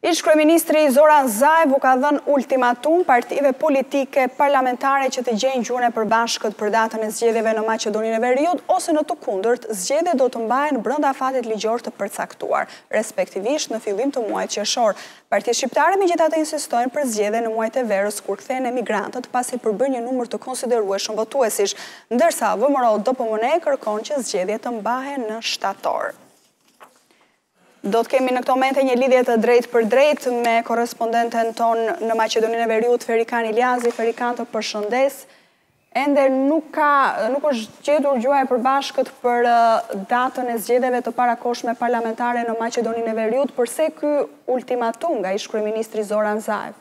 Ish-kryeministri Zoran Zaev u ka dhënë ultimatum partive politike parlamentare që të gjejnë gjuhën e përbashkët për datën e zgjedhjeve në Maqedoninë e Veriut, ose në të kundërt, zgjedhjet do të mbahen brenda afatit ligjor të përcaktuar, respektivisht në fillim të muajit qershor. Partitë shqiptare megjithatë insistojnë për zgjedhje në muajt e verës kur kthehen emigrantët pasi përbën një numër të konsiderueshëm votuesish, ndërsa VMRO-DPMNE kërkon që zgjedhjet të mbahen në shtator. Do të kemi në këto momente një lidhje të drejtë për drejtë me korrespondenten ton në Maqedoninë e Veriut, Ferikan Iliazi. Ferikan, të përshëndes. Ende nuk është gjetur gjuha e përbashkët për datën e zgjedhjeve të parakohshme parlamentare në Maqedoninë e Veriut. Përse ky ultimatum nga ish-kryeministri Zoran Zaev?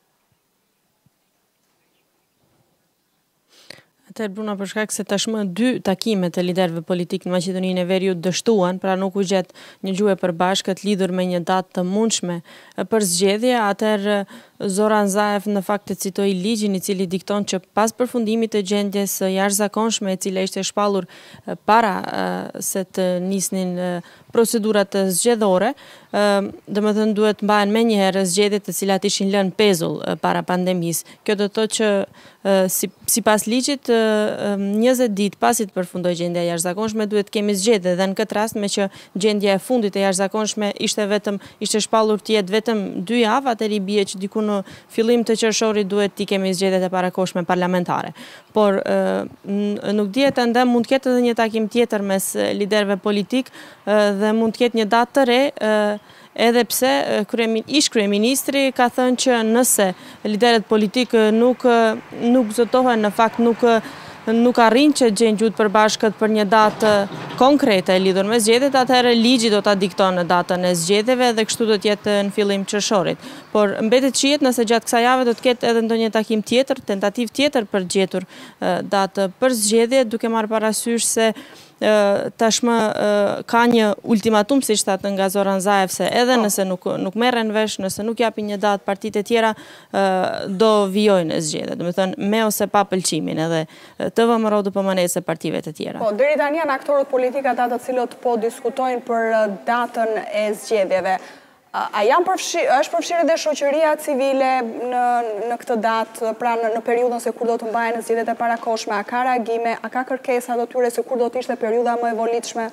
Atëherë Bruna, për shkak se tashmë 2 takimet e liderëve politik në Maqedoninë e Veriut dështuan, pra nuk u gjet një gjuhë e përbashkët lidhur me një datë të mundshme për zgjedhje, atëherë Zoran Zaev në fakt të citoi ligjin i cili dikton që pas përfundimit të gjendjes jashtëzakonshme e cila ishte shpallur para se të nisnin procedurat zgjedhore, domethënë duhet mbahen menjëherë zgjedhjet të cilat ishin lënë pezull para pandemisë. Kjo do të thotë që sipas ligjit 20 ditë pasi të përfundoj gjendja e jashtëzakonshme duhet kemi zgjedhje, dhe në këtë rast me që gjendja e fundit e jashtëzakonshme ishte shpallur të jetë vetëm 2 javë, atëherë i bie që diku në fillim të qershorit duhet t'i kemi zgjedhjet e parakohshme parlamentare. Por nuk dihet ende, mund të ketë edhe një takim tjetër mes liderëve politik dhe mund të ketë një datë të re, edhe pse ish-kryeministri ka thënë që nëse liderët politik nuk zotohen, në fakt nuk arrin që gjejnë gjuhë të përbashkët për një datë konkrete lidhur me zgjedhjet, atëherë ligji do ta dikton datën e zgjedhjeve dhe kështu do të jetë në fillim qershorit. Por mbetet shihet nëse gjatë kësaj jave do të ketë edhe ndonjë takim tjetër, tentativë tjetër për gjetur datë për zgjedhje, duke marrë parasysh se tashmë ka një ultimatum, siç thatë nga Zoran Zaev, se edhe nëse nuk merren vesh, nëse nuk japin një datë, partitë e tjera do vijojnë zgjedhje. Domethënë me ose pa pëlqimin edhe të VMRO-DPMNE-s e partive të tjera. Po, deri tani janë aktorët politik ata të cilët po diskutojnë për datën e zgjedhjeve. A është përfshirë dhe shoqëria civile në këtë datë, pra në periudhën se kur do të mbahen zgjedhjet e parakohshme, a ka reagime, a ka kërkesa të tyre se kur do të ishte periudha më e volitshme?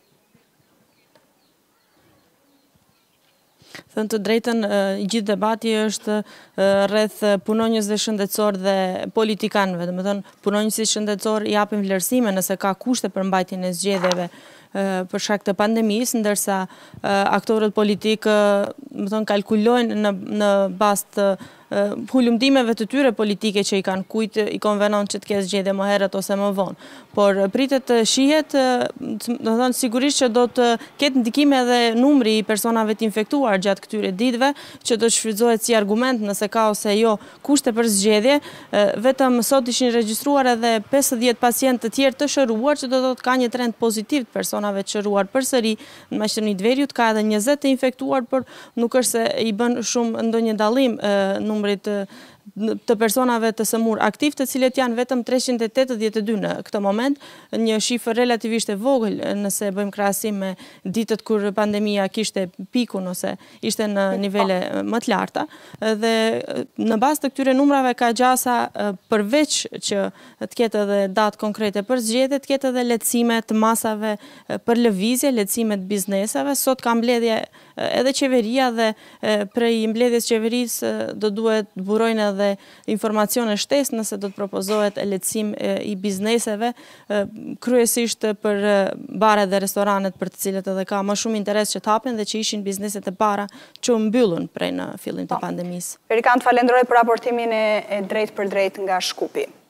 Thënë të drejtën, gjithë debati është rreth punonjësve shëndetësor dhe politikanëve. Domethënë, punonjësit shëndetësor japin vlerësime nëse ka kushte për mbajtjen e zgjedhjeve për shkak të pandemisë, ndërsa aktorët politik kalkulojnë në bazë të hulumtimeve të tyre politike që i kanë, kujt i konvenon që të ketë zgjedhje më herët ose më vonë. Por pritet të shihet, do thënë sigurisht që do të ketë ndikime edhe numri i personave të infektuar gjatë këtyre ditëve, që do shfrytëzohet si argument nëse ka ose jo kushte për zgjedhje. Vetëm sot ishin regjistruar edhe 50 pacientë të tjerë të shëruar, që do të thotë ka një trend pozitiv të personave të shëruar përsëri në Maqedoninë e Veriut, ka edhe 20 të infektuar, por nuk është se i bën shumë ndonjë dallim numrit të personave të sëmur aktiv, të cilët janë vetëm 382 në këtë moment, një shifër relativisht e vogël nëse bëjmë krahasim me ditët kur pandemia kishte pikun ose ishte në nivele më të larta, dhe në bazë të këtyre numrave ka gjasa përveç që të ketë edhe datë konkrete për zgjedhje, të ketë edhe lehtësime të masave për lëvizje, lehtësime të biznesave. Sot ka mbledhje edhe qeveria dhe prej mbledhjes qeverisë do duhet burojnë edhe informacione shtesë nëse do të propozohet lehtësim i bizneseve, kryesisht për baret dhe restoranet, për të cilët edhe ka më shumë interes që të hapen dhe që ishin bizneset e para që mbyllën prej në fillim të pandemisë. Ferikan, të falenderoj për raportimin e drejtë për drejtë nga Shkupi.